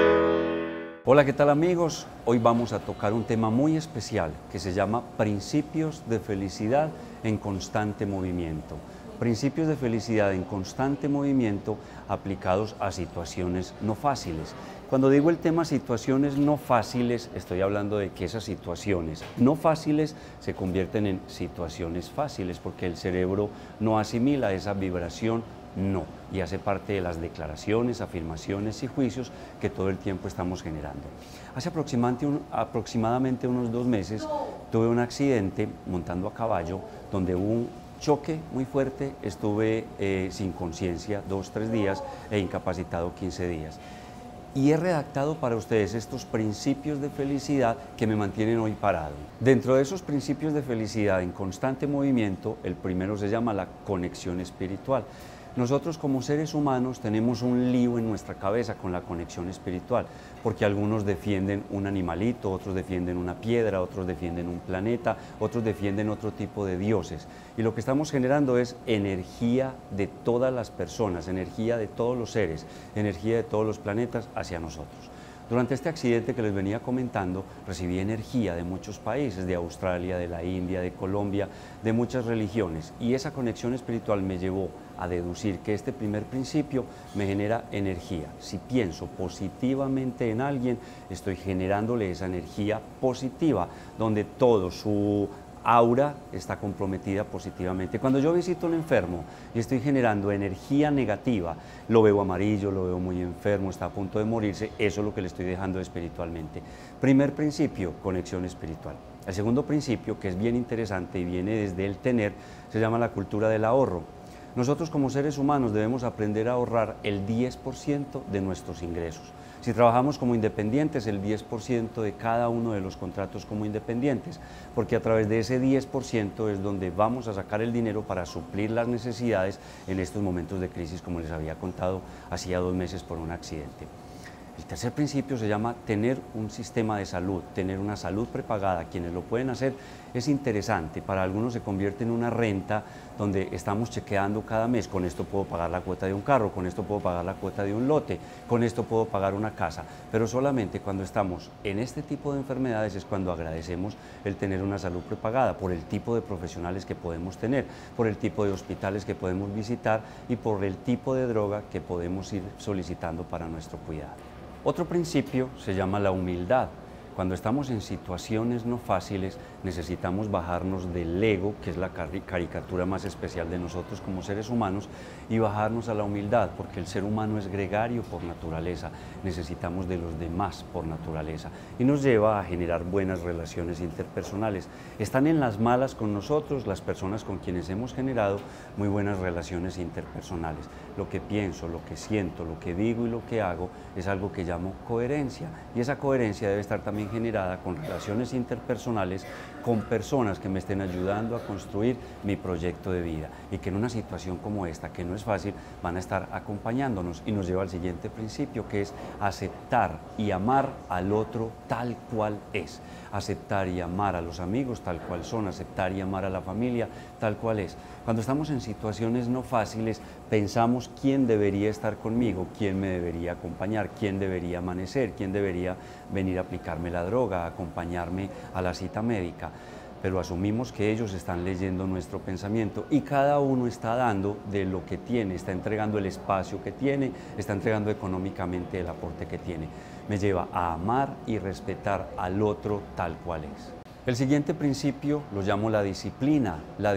Hola, ¿qué tal amigos? Hoy vamos a tocar un tema muy especial que se llama Principios de felicidad en constante movimiento. Principios de felicidad en constante movimiento aplicados a situaciones no fáciles. Cuando digo el tema situaciones no fáciles, estoy hablando de que esas situaciones no fáciles se convierten en situaciones fáciles porque el cerebro no asimila esa vibración no, y hace parte de las declaraciones, afirmaciones y juicios que todo el tiempo estamos generando. Hace aproximadamente unos 2 meses tuve un accidente montando a caballo donde hubo un choque muy fuerte, estuve sin conciencia 2-3 días e incapacitado 15 días. Y he redactado para ustedes estos principios de felicidad que me mantienen hoy parado. Dentro de esos principios de felicidad en constante movimiento, el primero se llama la conexión espiritual. Nosotros como seres humanos tenemos un lío en nuestra cabeza con la conexión espiritual, porque algunos defienden un animalito, otros defienden una piedra, otros defienden un planeta, otros defienden otro tipo de dioses. Y lo que estamos generando es energía de todas las personas, energía de todos los seres, energía de todos los planetas hacia nosotros. Durante este accidente que les venía comentando, recibí energía de muchos países, de Australia, de la India, de Colombia, de muchas religiones. Y esa conexión espiritual me llevó a deducir que este primer principio me genera energía. Si pienso positivamente en alguien, estoy generándole esa energía positiva, donde todo su aura está comprometida positivamente. Cuando yo visito a un enfermo y estoy generando energía negativa, lo veo amarillo, lo veo muy enfermo, está a punto de morirse, eso es lo que le estoy dejando espiritualmente. Primer principio, conexión espiritual. El segundo principio, que es bien interesante y viene desde el tener, se llama la cultura del ahorro. Nosotros como seres humanos debemos aprender a ahorrar el 10% de nuestros ingresos. Si trabajamos como independientes, el 10% de cada uno de los contratos como independientes, porque a través de ese 10% es donde vamos a sacar el dinero para suplir las necesidades en estos momentos de crisis, como les había contado hacía 2 meses por un accidente. El tercer principio se llama tener un sistema de salud, tener una salud prepagada. Quienes lo pueden hacer es interesante. Para algunos se convierte en una renta donde estamos chequeando cada mes. Con esto puedo pagar la cuota de un carro, con esto puedo pagar la cuota de un lote, con esto puedo pagar una casa. Pero solamente cuando estamos en este tipo de enfermedades es cuando agradecemos el tener una salud prepagada por el tipo de profesionales que podemos tener, por el tipo de hospitales que podemos visitar y por el tipo de droga que podemos ir solicitando para nuestro cuidado. Otro principio se llama la humildad. Cuando estamos en situaciones no fáciles, necesitamos bajarnos del ego, que es la caricatura más especial de nosotros como seres humanos, y bajarnos a la humildad, porque el ser humano es gregario por naturaleza, necesitamos de los demás por naturaleza, y nos lleva a generar buenas relaciones interpersonales. Están en las malas con nosotros las personas con quienes hemos generado muy buenas relaciones interpersonales. Lo que pienso, lo que siento, lo que digo y lo que hago es algo que llamo coherencia, y esa coherencia debe estar también generada con relaciones interpersonales con personas que me estén ayudando a construir mi proyecto de vida y que en una situación como esta, que no es fácil, van a estar acompañándonos, y nos lleva al siguiente principio, que es aceptar y amar al otro tal cual es, aceptar y amar a los amigos tal cual son, aceptar y amar a la familia tal cual es. Cuando estamos en situaciones no fáciles, pensamos quién debería estar conmigo, quién me debería acompañar, quién debería amanecer, quién debería venir a aplicarme la droga, acompañarme a la cita médica, pero asumimos que ellos están leyendo nuestro pensamiento y cada uno está dando de lo que tiene, está entregando el espacio que tiene, está entregando económicamente el aporte que tiene. Me lleva a amar y respetar al otro tal cual es. El siguiente principio lo llamo la disciplina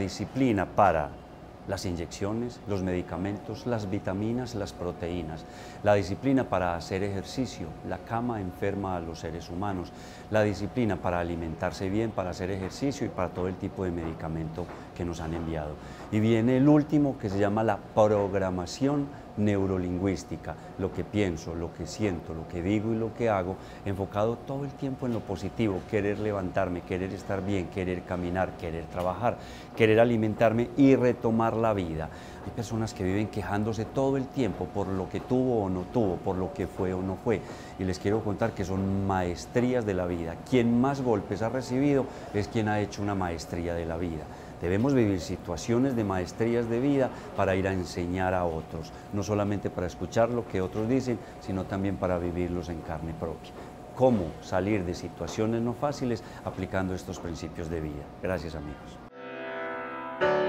para las inyecciones, los medicamentos, las vitaminas, las proteínas, la disciplina para hacer ejercicio, la cama enferma a los seres humanos, la disciplina para alimentarse bien, para hacer ejercicio y para todo el tipo de medicamento que nos han enviado. Y viene el último, que se llama la programación neurolingüística, lo que pienso, lo que siento, lo que digo y lo que hago, enfocado todo el tiempo en lo positivo, querer levantarme, querer estar bien, querer caminar, querer trabajar, querer alimentarme y retomar la vida. Hay personas que viven quejándose todo el tiempo por lo que tuvo o no tuvo, por lo que fue o no fue, y les quiero contar que son maestrías de la vida. Quien más golpes ha recibido es quien ha hecho una maestría de la vida. Debemos vivir situaciones de maestrías de vida para ir a enseñar a otros, no solamente para escuchar lo que otros dicen, sino también para vivirlos en carne propia. Cómo salir de situaciones no fáciles aplicando estos principios de vida. Gracias, amigos.